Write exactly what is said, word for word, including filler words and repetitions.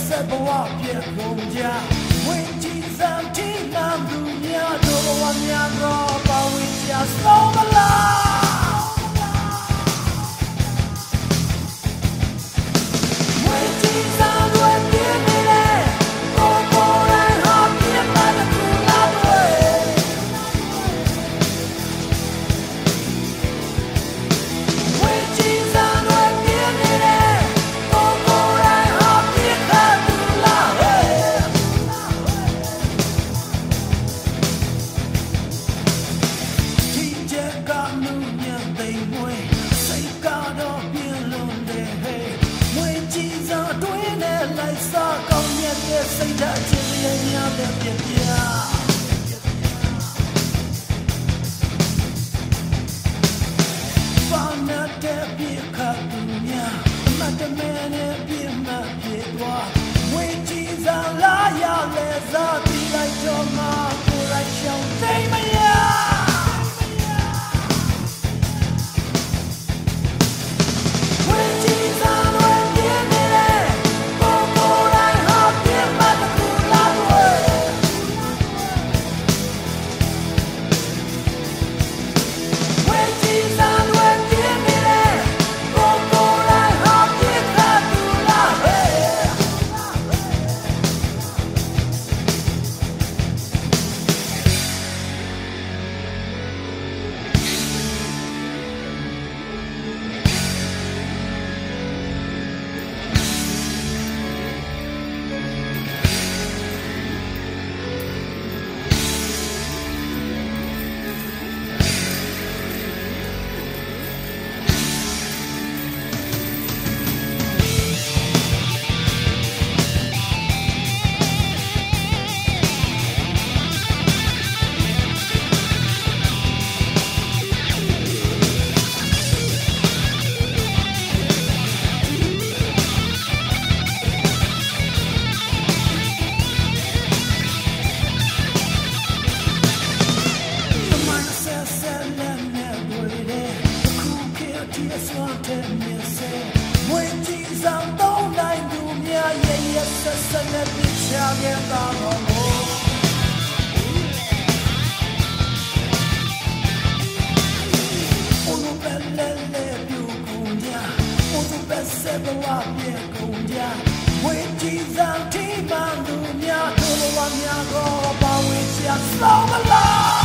ဆက်ဘဝပြည့်ကုန်ကြဝင်းကြီးစံထိမှန်သူများတို့ဘဝများတော့ပါဝင်ကြဆုံးမလားဝင်းကြီးစံတွေပြည့်နေလေကိုကိုရိုင်းဟာပြည့်မှန်တဲ့ကူလာတွေဝင်းကြီးစံတွေပြည့်နေလေကိုကိုရိုင်းဟာပြည့်တဲ့ကူလာတွေဒီချက်ကနူးညံ့သိမ်မွေးစိတ်ကတော့ပြင်းလုံးတယ်ဟဲ့ဝင်းကြီးစံတွင်းနဲ့လိုက်စားကောင်းမြတ်ရဲ့စိတ်ဓာတ်ချင်းရဲ့များတဲ့ပြပြဘာနာတဲ့ပြခတ်သူများမတ်တမဲနဲ့ပြမပြေသွားဝင်းကြီးစံလာရလဲစားပြီးလိုက်တော့မှကိုယ်လိုက်ရှောင်းသိမရဝင်းကြီးစံတွေပြင်းနေလေကိုကိုရိုင်းဟာပြင်းမှတ်ကူလာတွေဝင်းကြီးစံတွေပြင်းနေလေကိုကိုရိုင်းဟာပြင်းတဲ့ကူလာတွေSlow